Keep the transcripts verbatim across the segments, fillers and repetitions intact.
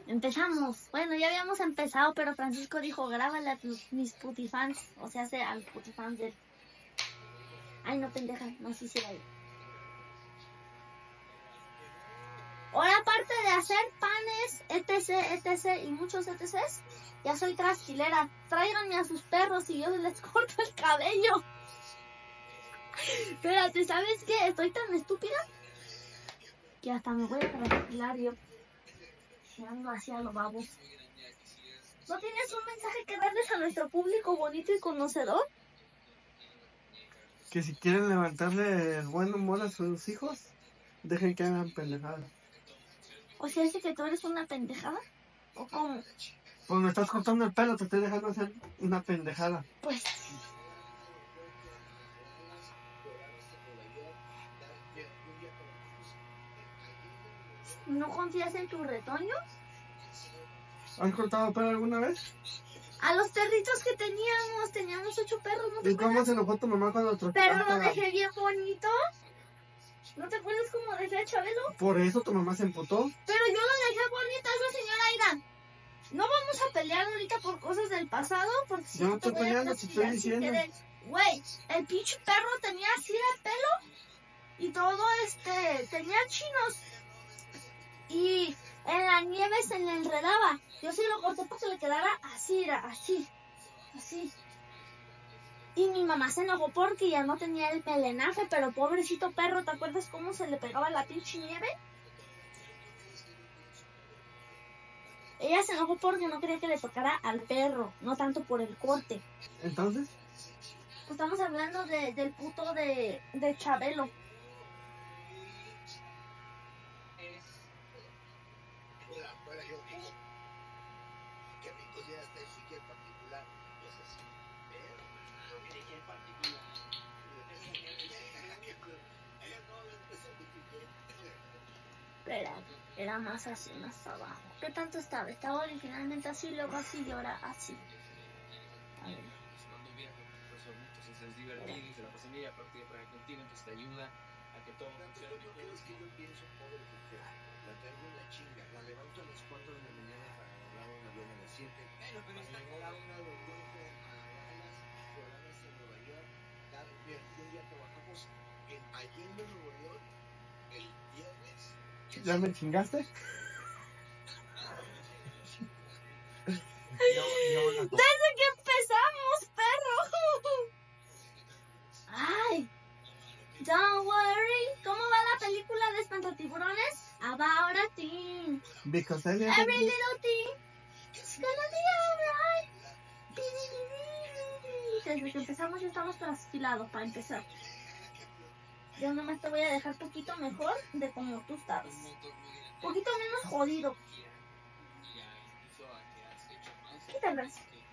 Empezamos. Bueno, ya habíamos empezado, pero Francisco dijo, grábale a tus, mis putifans. O sea, a los putifans de él. Ay, no, pendeja, no sé si era ahí. Ahora, aparte de hacer panes, etc, etc y muchos etcétera, ya soy trasquilera. Tráiganme a sus perros y yo les corto el cabello. Espérate, ¿sabes qué? Estoy tan estúpida que hasta me voy a trasquilar yo. Ando hacia lo babos. ¿No tienes un mensaje que darles a nuestro público bonito y conocedor? Que si quieren levantarle el buen humor a sus hijos, dejen que hagan pendejadas. O sea, ¿es que tú eres una pendejada? ¿O cómo? Pues me estás cortando el pelo, te estoy dejando hacer una pendejada. Pues... ¿No confías en tu retoño? ¿Has cortado pelo alguna vez? A los perritos que teníamos, teníamos ocho perros, ¿no te ¿Y acuerdas? cómo se enojó tu mamá cuando otro? Pero lo dejé bien bonito. ¿No te acuerdas cómo dejé a Chabelo? Por eso tu mamá se emputó. Pero yo lo dejé bonito, esa señora Aida. No vamos a pelear ahorita por cosas del pasado, porque si yo no te estoy voy a peleando, te estoy diciendo. Güey, el pinche perro tenía así de pelo y todo este, tenía chinos. Y en la nieve se le enredaba. Yo sí lo corté para que le quedara así, era así, así. Y mi mamá se enojó porque ya no tenía el pelenaje, pero pobrecito perro, ¿te acuerdas cómo se le pegaba la pinche nieve? Ella se enojó porque no quería que le tocara al perro, no tanto por el corte. ¿Entonces? Pues estamos hablando de, del puto de, de Chabelo. Espera, era más así, más abajo. ¿Qué tanto estaba? Estaba originalmente así, luego así y ahora así. A ver. Entonces es divertido y se la pasan bien, aparte de trabajar contigo, entonces te ayuda a que todo funcione mejor. Es que yo pienso, pobre mujer, la traigo en la chinga, la levanto a las cuatro de la mañana para hablar un avión a las siete, bueno, pero está llegar a una de Europa, a Dallas, Florida, en Nueva York, cada día, un día trabajamos en Allende, Nueva York, el viernes. ¿Ya me chingaste? No, no, no. Desde que empezamos, perro. Ay. Don't worry. ¿Cómo va la película de Espantatiburones? About a thing. Because Every little thing. It's gonna be alright. Desde que empezamos ya estamos trasquilados para empezar. Yo nomás te voy a dejar poquito mejor de como tú estabas. Poquito menos jodido. Quítalas.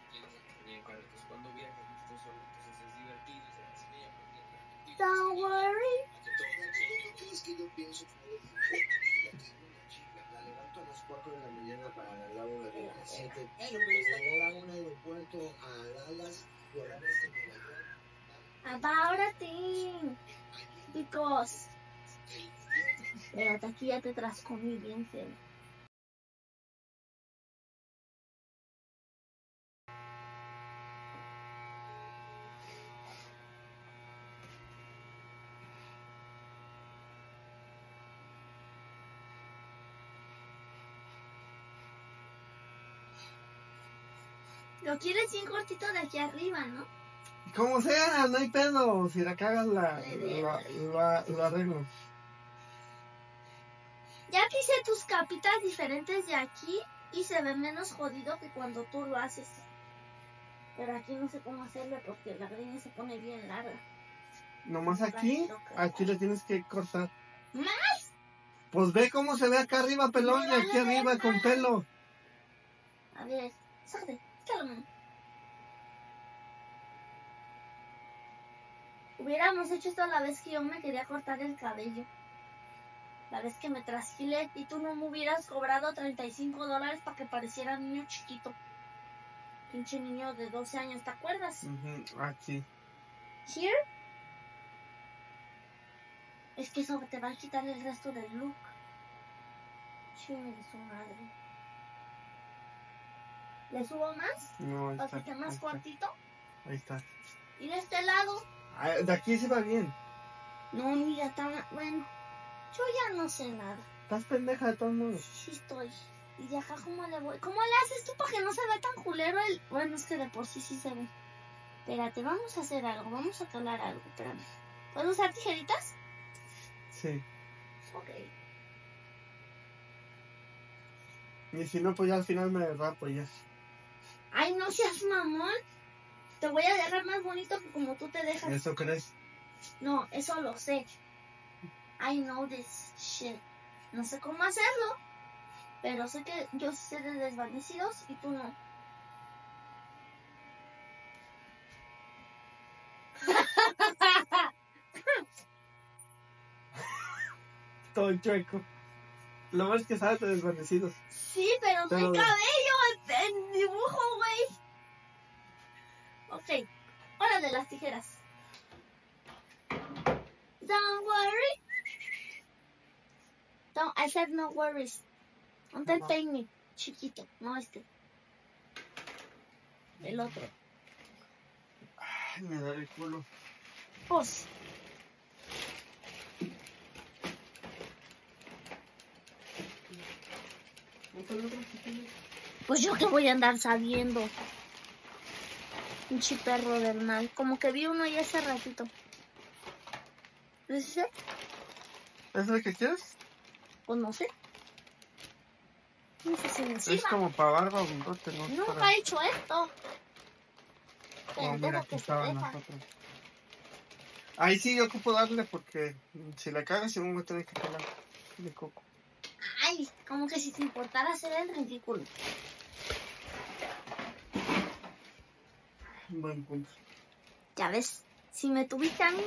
Don't worry. Es que yo pienso la levanto a las cuatro de la mañana para hablar una de las siete. Bueno, pero está llegar a un aeropuerto a Dallas, Florida, en Nueva York. About a thing. Because. Espérate, aquí ya te trascomí bien feo. Lo quieres bien cortito de aquí arriba, ¿no? Como sea, no hay pedo. Si la cagas, la, la, la, la arreglo. Ya te hice tus capitas diferentes de aquí y se ve menos jodido que cuando tú lo haces. Pero aquí no sé cómo hacerlo porque la greña se pone bien larga. Nomás aquí, aquí le tienes que cortar. ¿Más? Pues ve cómo se ve acá arriba pelón y aquí arriba con pelo. A ver, sácate, échale mano. Hubiéramos hecho esto la vez que yo me quería cortar el cabello. La vez que me trasquilé y tú no me hubieras cobrado treinta y cinco dólares para que pareciera niño chiquito. Pinche niño de doce años, ¿te acuerdas? Uh-huh. Aquí. Here. Es que eso te va a quitar el resto del look. Chingue de su madre. ¿Le subo más? No, ahí Para está. que esté más Ahí está. cortito. Ahí está. Y de este lado. Ah, de aquí se va bien. No, mira, está... Bueno, yo ya no sé nada. Estás pendeja de todos modos. Sí estoy. Y de acá, ¿cómo le voy? ¿Cómo le haces tú para que no se vea tan culero el...? Bueno, es que de por sí sí se ve. Espérate, vamos a hacer algo. Vamos a calar algo. Espérame. ¿Puedo usar tijeritas? Sí. Ok. Y si no, pues ya al final me rapo ya. Ay, no seas mamón. Te voy a dejar más bonito que como tú te dejas. ¿Eso crees? No, eso lo sé. I know this shit. No sé cómo hacerlo. Pero sé que yo sí sé de desvanecidos y tú no. Todo chueco. Lo más que sabes de desvanecidos. Sí, pero no Pero- hay cabello en, en dibujo, güey. Ok, hora de las tijeras. Don't worry. Don't, I said no worries. Ponte el Ajá. peine, chiquito, no este. El otro. Ay, me da el culo. Pues, pues yo que voy a andar sabiendo. Pinche perro del mal. Como que vi uno ya hace ratito. ¿Lo hice? ¿Es lo que quieres? Pues no sé. No sé si me Es sirva. como para barba o bigote, ¿no? Nunca Para... he hecho esto. Oh, mira, Pendejo aquí que se estaban deja. nosotros. Ahí sí yo ocupo darle porque si la cagas yo me voy a tener que calar de coco. Ay, como que si te importara hacer el ridículo. Buen punto. Ya ves, si me tuviste a mí,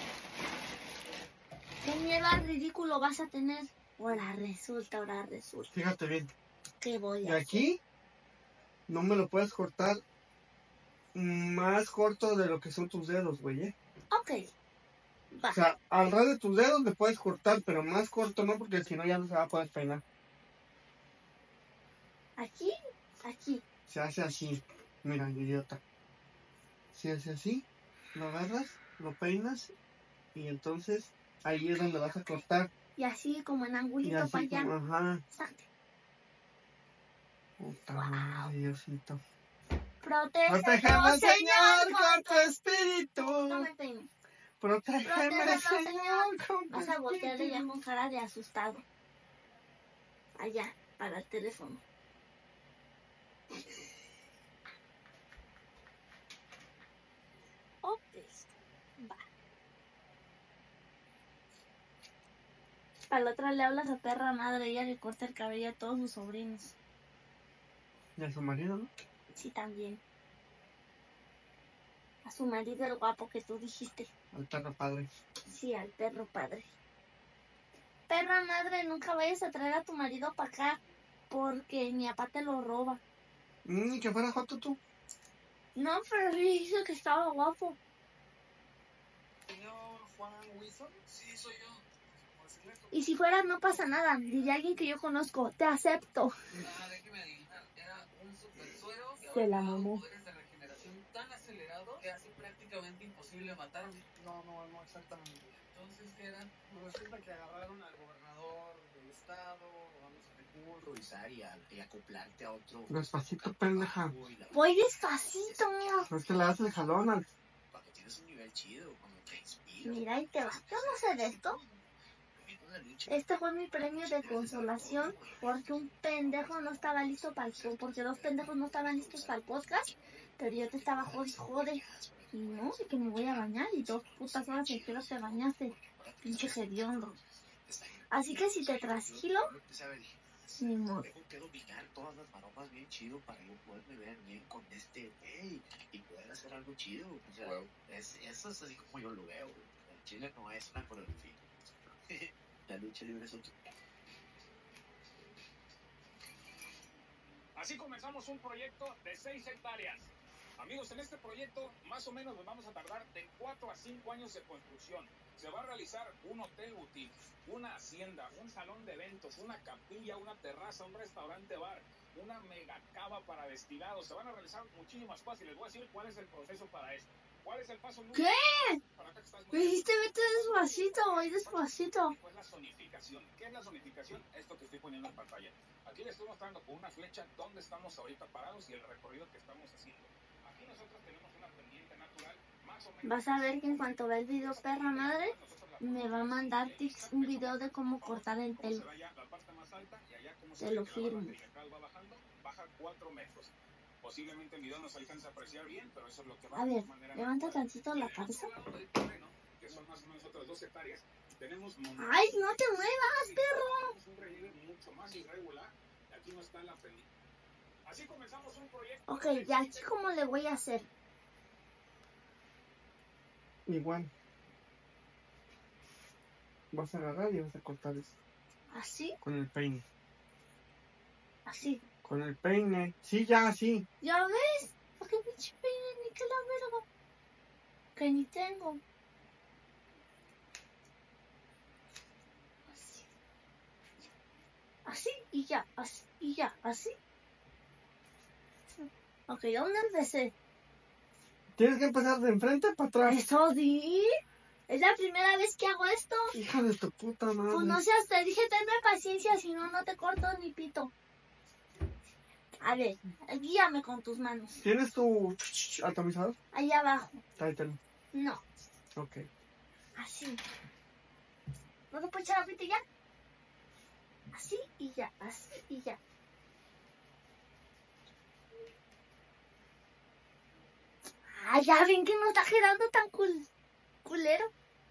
¿qué miedo al ridículo vas a tener? Ahora resulta, ahora resulta. Fíjate bien. ¿Qué voy De a hacer? aquí no me lo puedes cortar más corto de lo que son tus dedos, güey, ¿eh? Ok, va. O sea, al ras de tus dedos le puedes cortar, pero más corto no, porque si no ya no se va a poder peinar. Aquí, aquí. Se hace así. Mira, idiota. Se hace así, lo agarras, lo peinas y entonces ahí es donde vas a cortar. Y así como en Y angulito para así allá. como, ajá. Exacto. Puta Wow. madre, Diosito. Protégeme, Protégeme, Señor, Señor, con tu espíritu. No me peine. Protégeme, Protégeme, Señor, con tu Vas a voltearle ya espíritu. con cara de asustado. Allá, para el teléfono. Ok, va. Para la otra le hablas a perra madre, ella le corta el cabello a todos sus sobrinos. Y a su marido, ¿no? Sí, también. A su marido el guapo que tú dijiste. Al perro padre. Sí, al perro padre. Perra madre, nunca vayas a traer a tu marido para acá, porque mi papá te lo roba. Ni que fuera joto tú. No, pero sí dijo que estaba guapo. Señor Juan Wilson, sí, soy yo. Por supuesto. Y si fuera, no pasa nada. Diría alguien que yo conozco, te acepto. Ah, déjeme adivinar, era un super suero que Se la ahora mamó. poderes de regeneración tan acelerados que hace prácticamente imposible matarme. No, no, no exactamente. Entonces, ¿qué era? Resulta que agarraron al gobernador del estado, vamos a Improvisar y, a- y acoplarte a otro. Despacito, pendeja. Uy, la- Voy despacito, mío. Es que le das el jalón al... Cuando tienes un nivel chido, cuando te inspiras. Mira, y te vas. Yo no sé de esto. Una lucha. Este fue mi premio de consolación porque un pendejo no estaba listo para el show, porque dos pendejos no estaban listos para el podcast, pero yo te estaba jode, jode. Y no, de que me voy a bañar y dos putas horas en que no te bañaste, pinche hediondo. Así que si te trasquilo, ni modo. Tengo que dominar todas las maromas bien chido para yo poderme ver bien con este güey y poder hacer algo chido. O sea, es, eso es así como yo lo veo. El chile no es una coreografía. La lucha libre es otro. Así comenzamos un proyecto de seis hectáreas. Amigos, en este proyecto más o menos nos vamos a tardar de cuatro a cinco años de construcción. Se va a realizar un hotel boutique, una hacienda, un salón de eventos, una capilla, una terraza, un restaurante bar. una mega cava para destilados. Se van a realizar muchísimas cosas y les voy a decir cuál es el proceso para esto. ¿Cuál es el paso número? ¿Qué? Para acá que estás Me muy dijiste vete despacito, voy despacito. Pues la zonificación. ¿Qué es la zonificación? Esto que estoy poniendo en pantalla. Aquí les estoy mostrando con una flecha dónde estamos ahorita parados y el recorrido que estamos haciendo. Aquí nosotros tenemos una pendiente natural más o menos. Vas a ver que en cuanto vea el video perra madre, me va a mandar tips, un video de cómo cortar el pelo. Te lo firmo. Baja cuatro metros. Posiblemente el video no se alcanza a apreciar bien, pero eso es lo que va A ver, manera levanta natural. tantito la cabeza. Del terreno, que son más o menos otras dos hectáreas, tenemos ¡Ay, no te muevas, perro! un relieve mucho más irregular. Aquí no está la pendiente. Así comenzamos un proyecto. Ok, ¿y aquí cómo le voy a hacer? Igual. Vas a agarrar y vas a cortar eso. ¿Así? Con el peine. Así. Con el peine. Sí, ya, sí. ¿Ya ves? ¿Para qué pinche peine? Ni que la verga. Que ni tengo. Así. Así y ya, así y ya, así. Ok, ¿dónde empecé? Tienes que empezar de enfrente para atrás. ¿Eso di? Es la primera vez que hago esto. Hija de tu puta madre. Pues no seas, te dije, tenme paciencia, si no, no te corto ni pito. A ver, guíame con tus manos. ¿Tienes tu atomizador? Ahí abajo. Tráetelo. No, Ok. así. ¿No te puedes echar la ya? Así y ya, así y ya. Ay, ya ven que no está girando tan cul culero.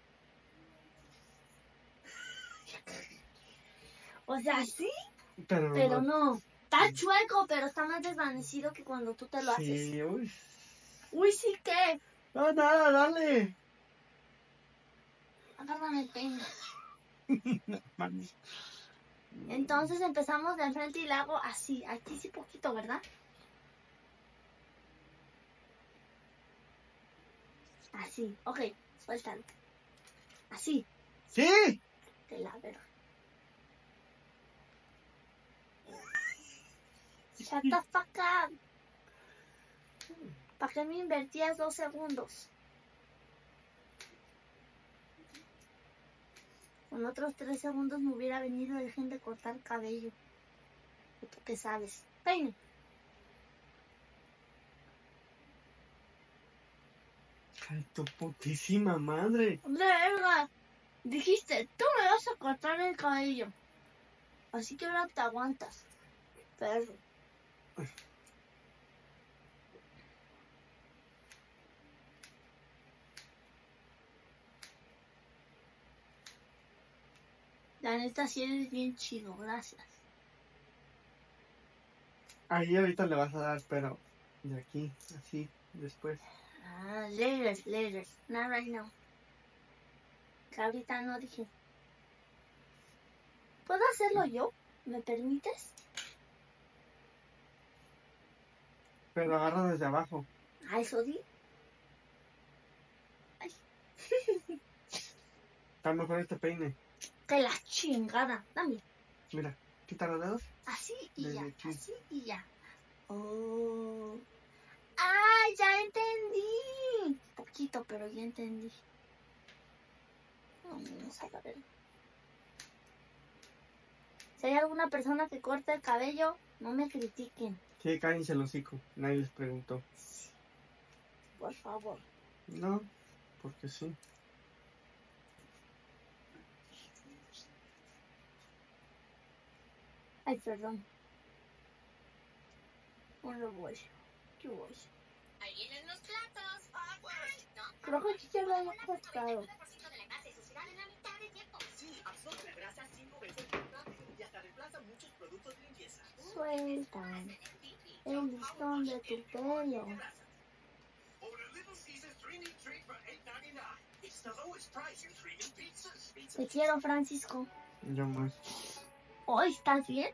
O sea, sí, Pero, pero no. Está chueco, pero está más desvanecido que cuando tú te lo haces. Sí, uy. Uy, sí que. No, nada, dale. Agárrame el peine. Mami. Entonces empezamos de enfrente y le hago así. Aquí sí poquito, ¿verdad? Así. Ok, suéltalo. Así. ¡Sí! De la verga. Shut the fuck up. ¿Para qué me invertías dos segundos? Con otros tres segundos me hubiera venido el gen de cortar cabello. ¿Tú qué sabes? Peine. Ay, tu putísima madre. Verga. Dijiste, tú me vas a cortar el cabello. Así que ahora te aguantas. Perro. La neta sí eres bien chido, gracias. Ahí ahorita le vas a dar, pero de aquí, así, después. Ah, later, later. Not right now. Que ahorita no dije. ¿Puedo hacerlo yo? ¿Me permites? Pero agarra desde abajo. Ah, eso di. Ay. Está mejor este peine. Que la chingada. Dame. Mira, quita los dedos. Así y Desde ya. aquí. Así y ya. Oh. Ah, ya entendí. Poquito, pero ya entendí. Vamos a ver. Si hay alguna persona que corte el cabello, no me critiquen. Sí, cállense el hocico. Nadie les preguntó. Sí. Por favor. No, porque sí. Ay, perdón. No voy. ¿Qué voy? Ahí vienen los platos. Ay, no. Creo que ya lo había cortado. noventa por ciento de la grasa y suciedad en la mitad de tiempo. Sí, absorbe la grasa cinco veces más rápido y hasta reemplaza muchos productos de limpieza. Suelta el listón de tu pelo. Or a Little Caesars three-meat treat for eight ninety-nine. It's the lowest price in three-meat pizzas. Te quiero, Francisco. Yo más. ¿Hoy estás bien?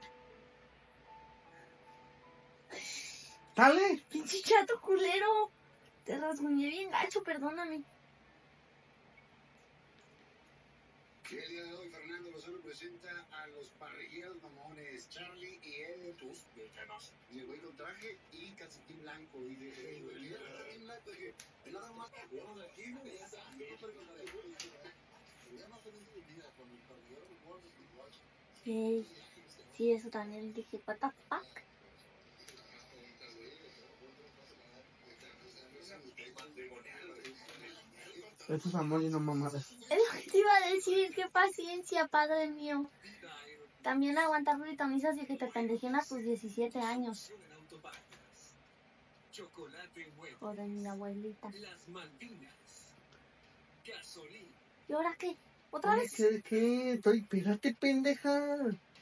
¡Dale! Pinche chato culero. Te rasguñé bien gacho, perdóname. ¿Qué día de hoy, Fernando Lozano? solo presenta a los parrilleros mamones, Charlie y Ed, tus mexicanos. Y el güey con traje y calcetín blanco. Y de hey, güey, mira, calcetín blanco. Dije, nada más, vamos de aquí, güey, ya está. Yo estoy con la de güey. El día más feliz de mi vida, con el parrillero de World of the Watch. Sí, sí, eso también dije, what the fuck. Eso es amor y no mamadas. Es lo que te iba a decir, qué paciencia, padre mío. También aguantar britonizas y que te pendejen a tus diecisiete años. Chocolate huevo. Joder, mi abuelita. Las Malvinas. Gasolina. ¿Y ahora qué? ¿Otra Oye, vez? ¿qué? ¿Qué? Estoy, espérate, pendeja.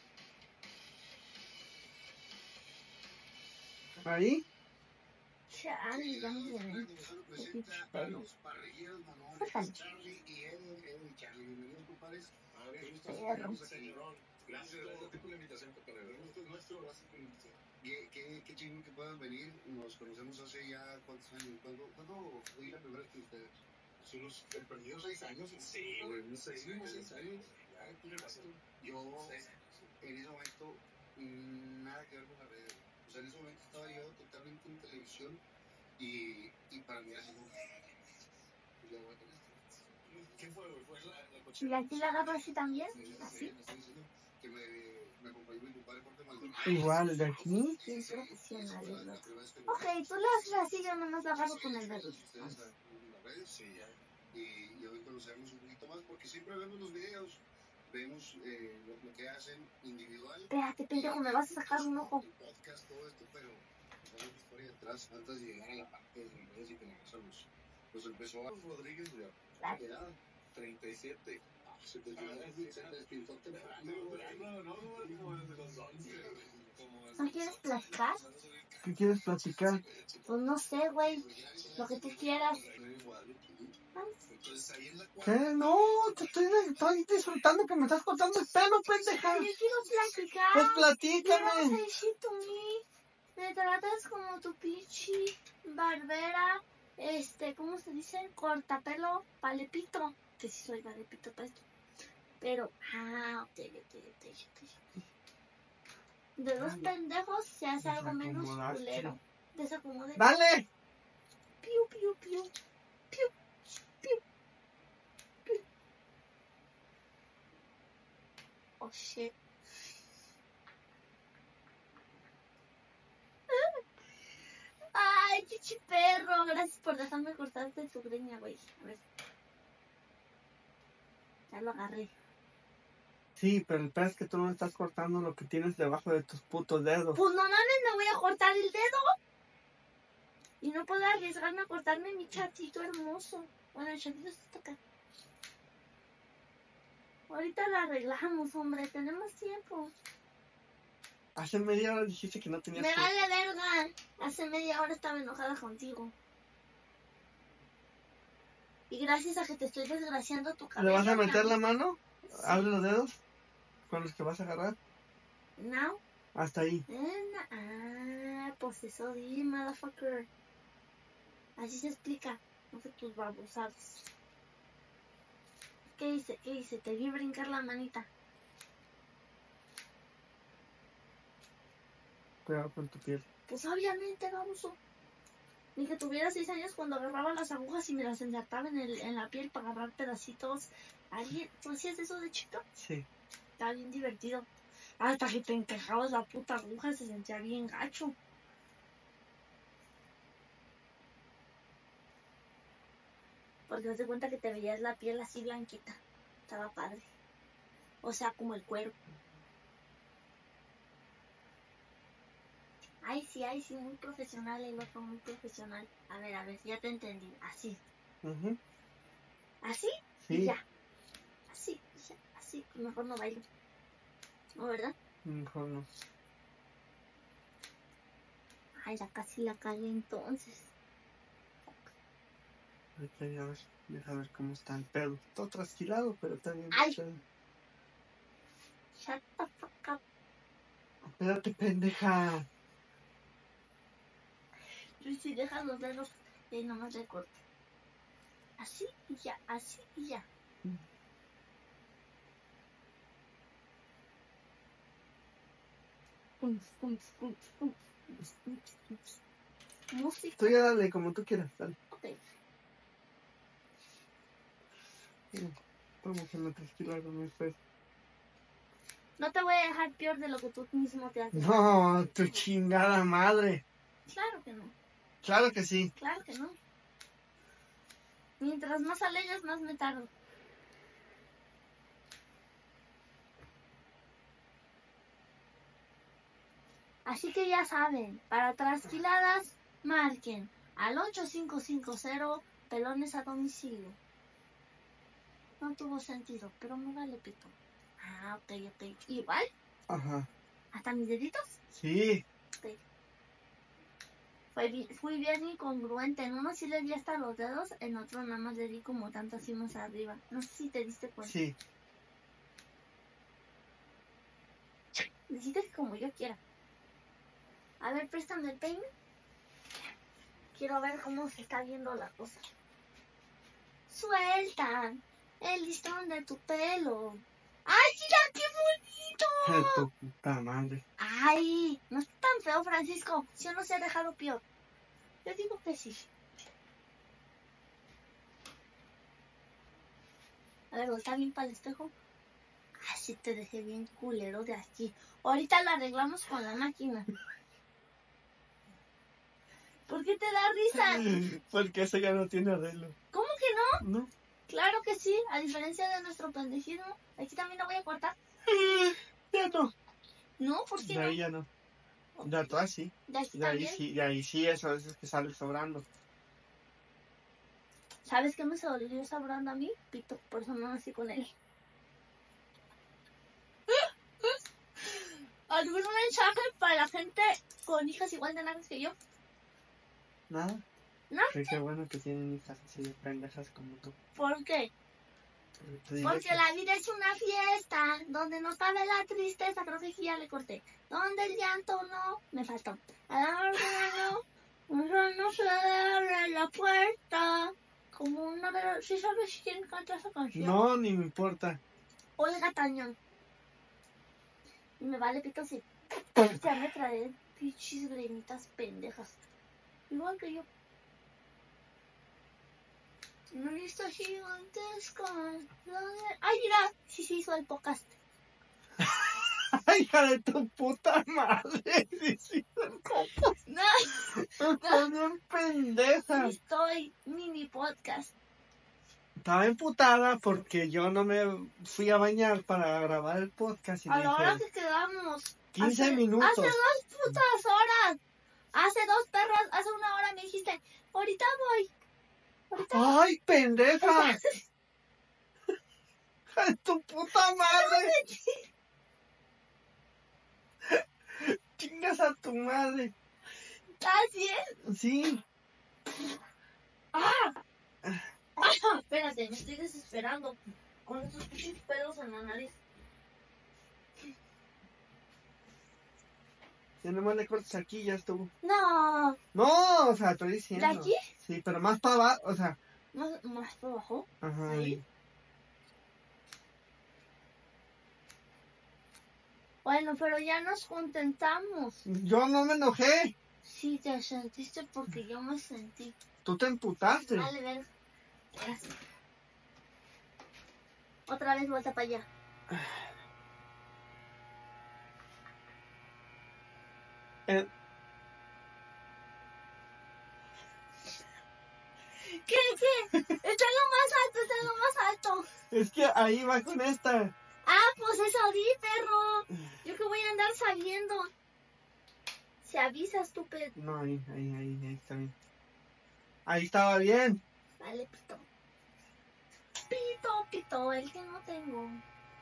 ¿Ahí? Chale, ya me ven. Solo Qué pinche presenta a pelo. los parrilleros mamones, Suéltalo. Charlie y Ed, Ed y Charlie. Bienvenidos, compadres. A ver, gusto Perro. saludarlos aquí. Gracias, gracias por la invitación, compadre. El gusto es nuestro, gracias por la invitación. Qué, qué, qué chingón que puedan venir. Nos conocemos hace ya cuántos años. ¿Cuándo, ¿cuándo fue la primera vez que ustedes? Son los perdidos seis años. Sí, güey, unos seis años. Seis años. Ya, tiene razón. Yo, en ese momento, mm, nada que ver con las redes. O sea, en ese momento estaba yo totalmente en televisión y, y para mí era así como, pues ya voy con esto. ¿Qué fue, güey? ¿Fue la, la ¿Y cochera? aquí la agarro así también? Sí, ¿Así? sí, me estoy diciendo que me, me acompañó mi compadre Jorge Maldonado. Igual, de aquí. Bien profesional, La- el la loco. primera vez que lo Ok, tú le haces así, yo nomás la agarro con el dedo. ustedes en las redes, sí, ya. Y, y hoy conocemos un poquito más porque siempre vemos los videos, vemos eh, lo, lo que hacen individual. Espérate, pendejo, me vas a sacar un ojo. El podcast, todo esto, pero pues, hay una historia detrás antes de llegar a la parte de las redes y que la cosa nos, nos empezó a Rodríguez de Claro. edad, treinta y siete. Ah, se te se te despintó temprano, güey. No, no, como desde los once, güey. ¿No quieres platicar? ¿Qué quieres platicar? Pues no sé, güey. Lo que tú quieras. Vamos. Entonces ahí en la ¿Qué? No, te estoy, estoy disfrutando que me estás cortando el pelo, pendeja. Yo quiero platicar. Pues You don't platícame. say shit to me. Me tratas como tu pichi, barbera, este, ¿cómo se dice? Cortapelo, palepito. Que sí soy palepito para esto. Pero, ah, ok, ok, ok, ok. De dos pendejos se hace algo menos Desacomodaste. culero. Desacomode. ¡Dale! Piu, piu, piu. Piu, piu, piu. Oh, shit. Ay, chichi perro. Gracias por dejarme cortarte tu greña, güey. A ver. Ya lo agarré. Sí, pero el peor es que tú no estás cortando lo que tienes debajo de tus putos dedos. Pues no mames, me voy a cortar el dedo. Y no puedo arriesgarme a cortarme mi chatito hermoso. Bueno, el chatito está acá. Ahorita lo arreglamos, hombre. Tenemos tiempo. Hace media hora dijiste que no tenías Me que... vale verga. Hace media hora estaba enojada contigo. Y gracias a que te estoy desgraciando tu cabello. ¿Le vas a meter la también. mano? Abre los dedos con los que vas a agarrar. No. Hasta ahí. Eh, Ah, pues eso di, motherfucker. Así se explica. No sé tus babosados. ¿Qué hice? ¿Qué hice? Te vi brincar la manita. Cuidado con tu piel. Pues obviamente, baboso. Ni que tuviera seis años cuando agarraba las agujas y me las ensartaba en, el, en la piel para agarrar pedacitos. ¿Alguien? ¿Tú hacías eso de chico? Sí. Estaba bien divertido. Hasta que te encajabas la puta aguja se sentía bien gacho. Porque te das cuenta que te veías la piel así blanquita. Estaba padre. O sea, como el cuero. Ay, sí, ay, sí, muy profesional el otro, muy profesional. A ver, a ver, ya te entendí. Así. Ujú. ¿Así? Sí. Y ya. Así, ya, así. Mejor no bailo. ¿No, verdad? Mejor no. Ay, ya casi la cagué entonces. Ahorita ya ves, deja ver cómo está el pedo. Todo trasquilado, pero está bien. Ay. Está bien. Shut the fuck up. Espérate, pendeja. Y si dejas los dedos, y ahí nomás le corto. Así y ya, así y ya. Pum, pum, pum, pum. Música. Tú ya dale como tú quieras, dale. Ok. Vamos a nuestro estilo algo muy feo. No te voy a dejar peor de lo que tú mismo te haces. No, tu chingada madre. Claro que no. Claro que sí. Claro que no. Mientras más alegas, más me tardo. Así que ya saben, para trasquiladas, marquen al ocho cinco cinco cero pelones a domicilio. No tuvo sentido, pero me vale pito. Ah, ok, ok. ¿Igual? Ajá. ¿Hasta mis deditos? Sí. Ok. Fue bi- fui bien incongruente. En uno sí le di hasta los dedos, en otro nada más le di como tanto así más arriba. No sé si te diste cuenta. Sí. Dijiste que como yo quiera. A ver, préstame el peine. Quiero ver cómo se está viendo la cosa. Suelta el listón de tu pelo. ¡Ay, mira qué bonito! Tu puta madre. ¡Ay! No está tan feo, Francisco. Yo no se ha dejado peor. Yo digo que sí. A ver, ¿está bien para el espejo? Así te dejé bien culero de aquí. Ahorita lo arreglamos con la máquina. ¿Por qué te da risa? Porque eso ya no tiene arreglo. ¿Cómo que no? No. Claro que sí, a diferencia de nuestro pendejismo. Aquí también lo voy a cortar. Ya no. No, ¿por qué De ahí no? ya no. De atrás sí. De aquí De ahí también. sí, de ahí sí, eso es que sale sobrando. ¿Sabes qué me salió sobrando a mí? Pito, por eso no nací con él. ¿Algún mensaje para la gente con hijas igual de largas que yo? Nada. ¿No? Que qué bueno que tienen hijas así de pendejas como tú. ¿Por qué? Te diré Porque que- la vida es una fiesta donde no cabe la tristeza, creo que aquí ya le corté. Donde el llanto no, me faltó. A la hora no, no, no se abre la puerta. Como una verdad, ¿sí sabes quién canta esa canción? No, ni me importa. Olga Tañón. Y me vale pito si ya me trae pinches gremitas pendejas. Igual que yo. No listo gigantesca. Ay, mira, sí se hizo el podcast. ¡Ay, hija de tu puta madre! Sí, sí, No, estás bien pendeja. estoy mini podcast. Estaba emputada porque yo no me fui a bañar para grabar el podcast y A la hora dije que quedamos. quince hace, minutos. Hace dos putas horas. Hace dos perras, hace una hora me dijiste, ahorita voy. Ahorita ¡Ay, pendeja! ¡Hija de tu puta madre! ¡Chingas a tu madre! ¿Estás bien? Sí. ¡Ah! ¡Ah! Espérate, me estoy desesperando con esos pinches pelos en la nariz. Ya nomás le cortas aquí y ya estuvo. No, No, o sea, estoy ¿de diciendo. aquí? Sí, pero más para abajo, o sea. ¿Más, más para abajo? Ajá. Ahí. Bueno, pero ya nos contentamos. Yo no me enojé. Sí, te sentiste porque yo me sentí. Tú te emputaste. Vale, ver. Gracias. Otra vez vuelta para allá. Eh, ¿Qué? ¿Qué? Está lo más alto, está lo más alto. es que ahí va con esta. Ah, pues eso di, perro. Yo que voy a andar sabiendo. Se avisa, estúpido. No, ahí, ahí, ahí, ahí está bien. Ahí estaba bien. Vale, pito. Pito, pito, el que no tengo.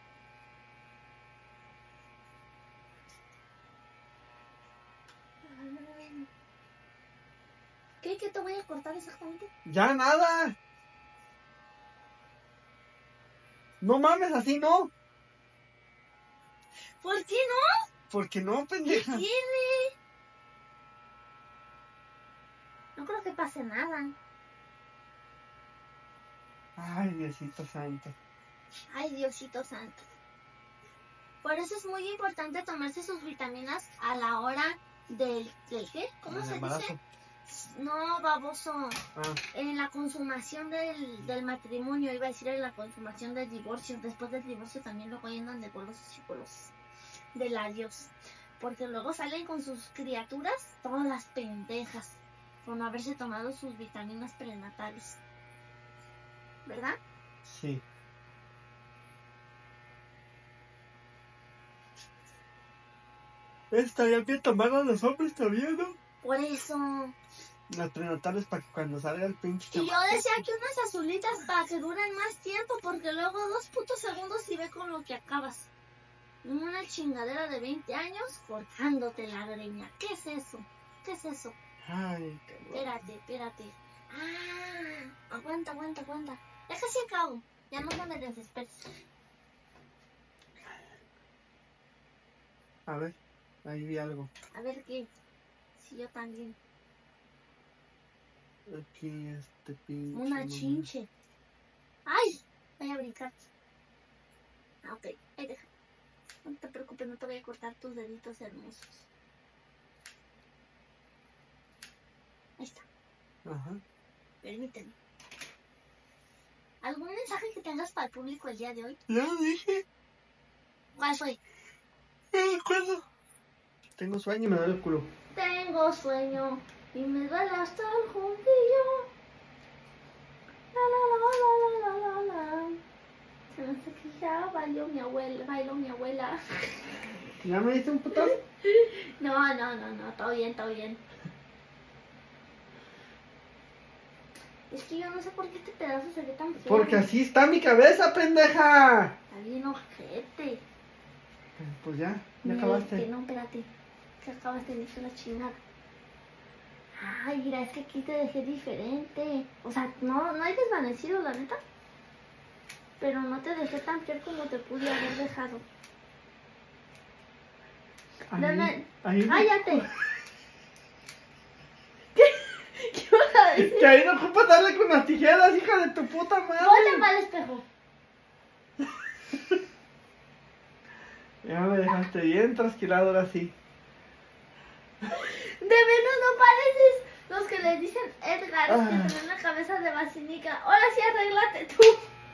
¿Qué? ¿Qué te voy a cortar exactamente? Ya nada. No mames, así no. ¿Por qué no? Porque no, ¿Qué pendeja. tiene? No creo que pase nada. Ay, Diosito santo. Ay, Diosito santo. Por eso es muy importante tomarse sus vitaminas a la hora del, del ¿qué? ¿Cómo El se embarazo. dice? No, baboso. Ah, En la consumación del, del matrimonio, iba a decir en la consumación del divorcio. Después del divorcio también luego llenan de golosos y golosos. De labios. Porque luego salen con sus criaturas todas las pendejas. Por no haberse tomado sus vitaminas prenatales. ¿Verdad? sí. Estaría bien tomar a los hombres también, ¿no? Por eso. Las prenatales para que cuando salga el pinche Y yo chamaco- decía que unas azulitas para que duren más tiempo, porque luego dos putos segundos y ve con lo que acabas. Una chingadera de veinte años cortándote la greña. ¿Qué es eso? ¿Qué es eso? Ay, cabrón. Espérate, espérate. Ah, aguanta, aguanta, aguanta. Ya casi acabo. Ya no me desesperes. A ver, ahí vi algo. A ver qué. Si yo también. Aquí este pinche. Una mamá. chinche. ¡Ay! Voy a brincar. Ah, ok. Ahí deja. No te preocupes, no te voy a cortar tus deditos hermosos. Ahí está. Ajá. Permíteme. ¿Algún mensaje que tengas para el público el día de hoy? Ya lo dije. ¿Cuál fue? No me acuerdo. Tengo sueño y me duele el culo. Tengo sueño y me duele hasta el juntillo. La la la la la la la la. Se me hace que ya bailó mi abuela, bailó mi abuela. ¿Ya me diste un putazo? No, no, no, no, todo bien, todo bien. Es que yo no sé por qué este pedazo se ve tan feo. Porque así está mi cabeza, pendeja. Está bien ojete. Pues ya, ya Mira, acabaste. que no, espérate. Que acabaste de hacer la chingada. Ay, mira, es que aquí te dejé diferente. O sea, no, no hay desvanecido, la neta. Pero no te dejé tan fiel como te pude haber dejado. Ahí, Dame- ahí, ¡Cállate! ¿Qué? ¿Qué vas a decir? que ahí no ocupas darle con las tijeras, hija de tu puta madre. Ponte mal espejo. Ya me dejaste bien trasquilado ahora sí. De menos no pareces los que les dicen Edgar, Ah. que tienen una cabeza de vacinica. Ahora sí arréglate tú.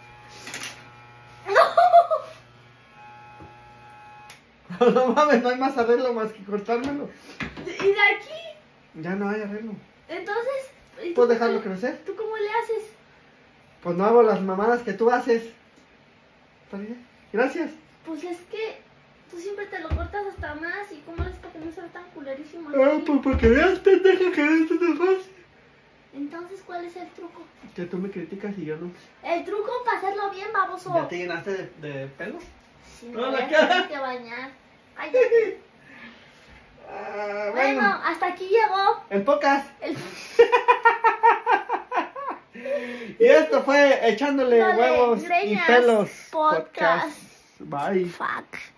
¡No! No mames, no hay más arreglo más que cortármelo. ¿Y de aquí? Ya no hay arreglo. Entonces, ¿y tú ¿Puedo cómo- dejarlo crecer? ¿Tú cómo le haces? Pues no hago las mamadas que tú haces. ¿Está bien? Gracias. Pues es que tú siempre te lo cortas hasta más. ¿Y cómo es para que no sea tan culerísimo así? Ah, pues porque veas, pendeja, que esto no es fácil. Entonces, ¿cuál es el truco? Que tú me criticas y yo no. El truco para hacerlo bien, baboso. ¿Ya te llenaste de, de pelo? Sí, No, me voy la a cara. tener que bañar. Cállate. Ah, Bueno, bueno, hasta aquí llegó el podcast. el... Y esto fue Echándole Dale, Huevos y greñas Pelos podcast. Bye. Fuck.